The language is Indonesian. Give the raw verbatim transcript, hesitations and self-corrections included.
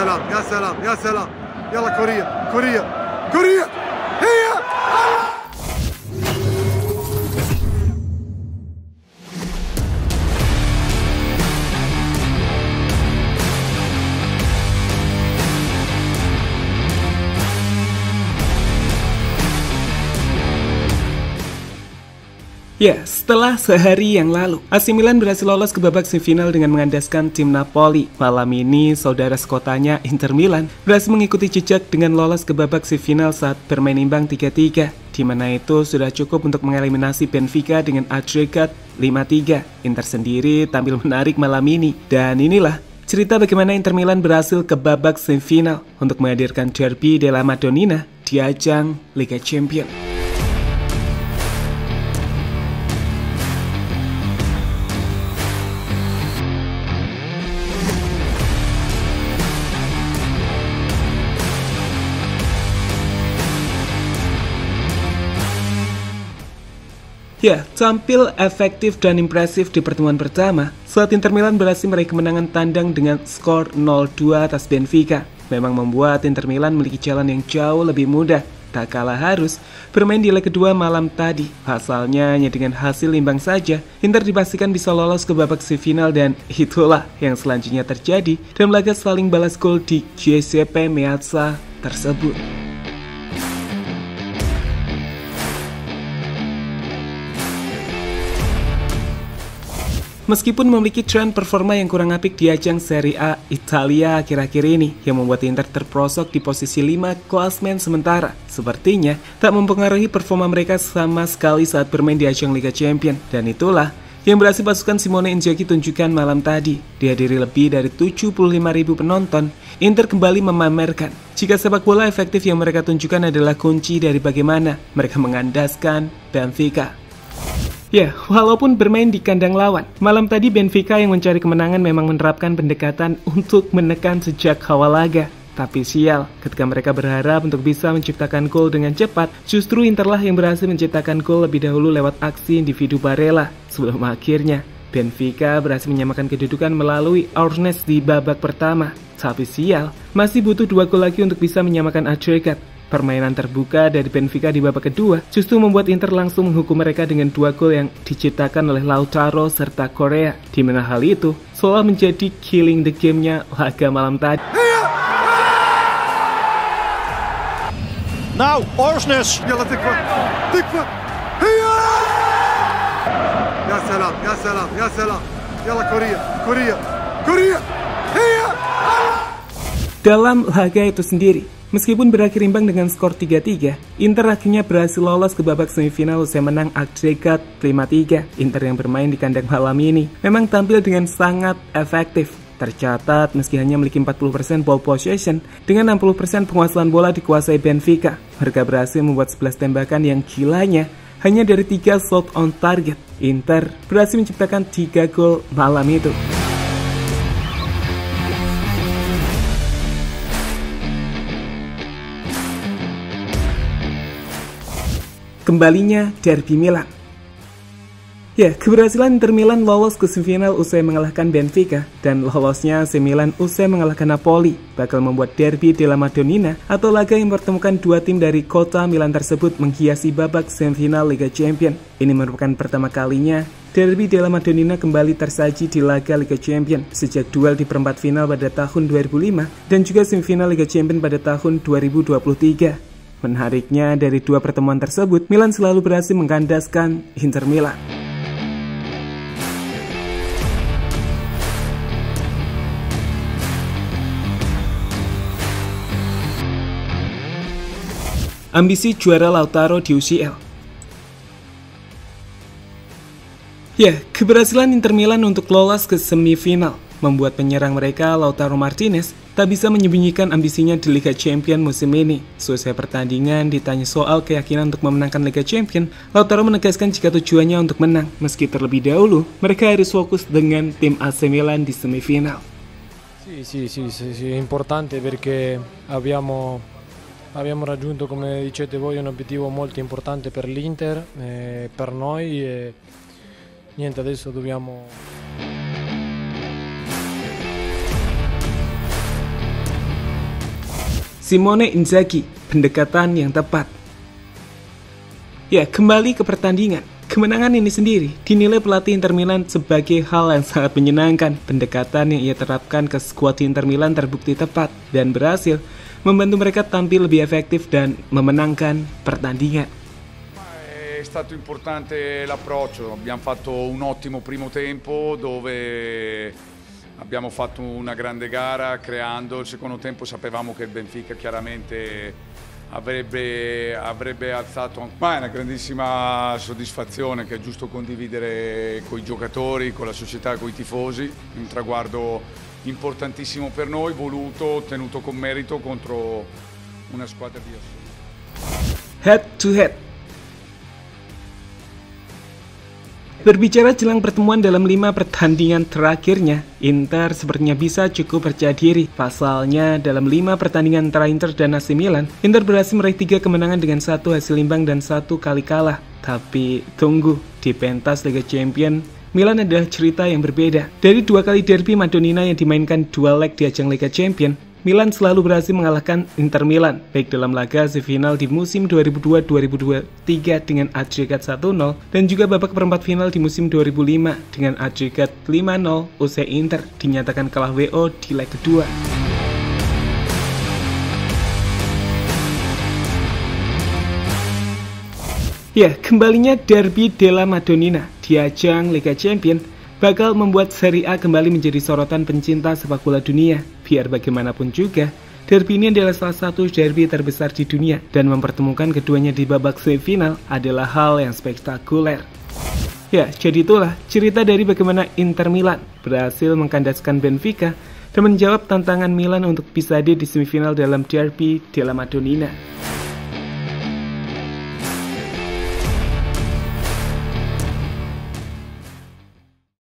سلام يا سلام يا سلام يلا كوريا كوريا كوريا هي Ya, setelah sehari yang lalu, A C Milan berhasil lolos ke babak semifinal dengan mengandaskan tim Napoli. Malam ini, saudara sekotanya Inter Milan berhasil mengikuti jejak dengan lolos ke babak semifinal saat bermain imbang tiga tiga, di mana itu sudah cukup untuk mengeliminasi Benfica dengan agregat lima tiga. Inter sendiri tampil menarik malam ini, dan inilah cerita bagaimana Inter Milan berhasil ke babak semifinal untuk menghadirkan Derby della Madonnina di ajang Liga Champions. Ya, tampil efektif dan impresif di pertemuan pertama saat Inter Milan berhasil meraih kemenangan tandang dengan skor nol dua atas Benfica. Memang membuat Inter Milan memiliki jalan yang jauh lebih mudah, tak kalah harus bermain di leg kedua malam tadi. Pasalnya hanya dengan hasil imbang saja, Inter dipastikan bisa lolos ke babak semifinal, dan itulah yang selanjutnya terjadi dalam laga saling balas gol di Giuseppe Meazza tersebut. Meskipun memiliki tren performa yang kurang apik di ajang Serie A Italia akhir-akhir ini yang membuat Inter terperosok di posisi lima klasmen sementara, sepertinya tak mempengaruhi performa mereka sama sekali saat bermain di ajang Liga Champions. Dan itulah yang berhasil pasukan Simone Inzaghi tunjukkan malam tadi. Dihadiri lebih dari tujuh puluh lima ribu penonton, Inter kembali memamerkan jika sepak bola efektif yang mereka tunjukkan adalah kunci dari bagaimana mereka mengandaskan Benfica. Ya, walaupun bermain di kandang lawan, malam tadi Benfica yang mencari kemenangan memang menerapkan pendekatan untuk menekan sejak awal laga. Tapi sial, ketika mereka berharap untuk bisa menciptakan gol dengan cepat, justru Interlah yang berhasil menciptakan gol lebih dahulu lewat aksi individu Barella. Sebelum akhirnya, Benfica berhasil menyamakan kedudukan melalui Orsnes di babak pertama. Tapi sial, masih butuh dua gol lagi untuk bisa menyamakan agregat. Permainan terbuka dari Benfica di babak kedua justru membuat Inter langsung menghukum mereka dengan dua gol yang diciptakan oleh Lautaro serta Korea, di mana hal itu seolah menjadi killing the game-nya laga malam tadi. Now Orsnes. يلا تكفى تكفى هي يا سلام يا سلام يا سلام يلا كوريا كوريا كوريا هي. Dalam laga itu sendiri, meskipun berakhir imbang dengan skor tiga tiga, Inter akhirnya berhasil lolos ke babak semifinal usai menang agregat lima tiga. Inter yang bermain di kandang malam ini memang tampil dengan sangat efektif. Tercatat meski hanya memiliki empat puluh persen ball possession, dengan enam puluh persen penguasaan bola dikuasai Benfica. Mereka berhasil membuat sebelas tembakan yang gilanya hanya dari tiga shot on target. Inter berhasil menciptakan tiga gol malam itu. Kembalinya Derby Milan. Ya, keberhasilan Inter Milan lolos ke semifinal usai mengalahkan Benfica, dan lolosnya A C Milan usai mengalahkan Napoli bakal membuat Derby della Madonnina atau laga yang mempertemukan dua tim dari kota Milan tersebut menghiasi babak semifinal Liga Champions. Ini merupakan pertama kalinya Derby della Madonnina kembali tersaji di laga Liga Champions sejak duel di perempat final pada tahun dua ribu lima dan juga semifinal Liga Champions pada tahun dua ribu dua puluh tiga. Menariknya, dari dua pertemuan tersebut, Milan selalu berhasil mengandaskan Inter Milan. Ambisi juara Lautaro di U C L. Ya, keberhasilan Inter Milan untuk lolos ke semifinal membuat penyerang mereka, Lautaro Martinez, tak bisa menyembunyikan ambisinya di Liga Champions musim ini. Selesai pertandingan ditanya soal keyakinan untuk memenangkan Liga Champions, Lautaro menegaskan jika tujuannya untuk menang, meski terlebih dahulu mereka harus fokus dengan tim A C Milan di semifinal. Sì, sì, sì, sì, sì, è importante perché abbiamo, abbiamo raggiunto, come dicete voi, un obiettivo molto importante per l'Inter, eh, per noi, e niente, adesso dobbiamo... Simone Inzaghi, pendekatan yang tepat. Ya, kembali ke pertandingan. Kemenangan ini sendiri dinilai pelatih Inter Milan sebagai hal yang sangat menyenangkan. Pendekatan yang ia terapkan ke skuad Inter Milan terbukti tepat dan berhasil membantu mereka tampil lebih efektif dan memenangkan pertandingan. È stato importante l'approccio, abbiamo fatto un ottimo primo tempo dove abbiamo fatto una grande gara creando, il secondo tempo sapevamo che il Benfica chiaramente avrebbe, avrebbe alzato, ma è una grandissima soddisfazione che è giusto condividere con i giocatori, con la società, con i tifosi, un traguardo importantissimo per noi, voluto, ottenuto con merito contro una squadra di assoluto. Head to head. Berbicara jelang pertemuan dalam lima pertandingan terakhirnya, Inter sepertinya bisa cukup percaya diri. Pasalnya, dalam lima pertandingan antara Inter dan A C Milan, Inter berhasil meraih tiga kemenangan dengan satu hasil imbang dan satu kali kalah. Tapi tunggu, di pentas Liga Champions, Milan adalah cerita yang berbeda. Dari dua kali derby Madonnina yang dimainkan dua leg di ajang Liga Champions, Milan selalu berhasil mengalahkan Inter Milan, baik dalam laga semifinal di musim dua ribu dua dua ribu dua puluh tiga dengan agregat satu nol dan juga babak perempat final di musim dua ribu lima dengan agregat lima nol usai Inter dinyatakan kalah W O di leg kedua. Ya, kembalinya derby della Madonnina di ajang Liga Champions bakal membuat Serie A kembali menjadi sorotan pencinta sepak bola dunia. Biar bagaimanapun juga, derby ini adalah salah satu derby terbesar di dunia dan mempertemukan keduanya di babak semifinal adalah hal yang spektakuler. Ya, jadi itulah cerita dari bagaimana Inter Milan berhasil mengkandaskan Benfica dan menjawab tantangan Milan untuk bisa hadir di semifinal dalam derby della Madonnina.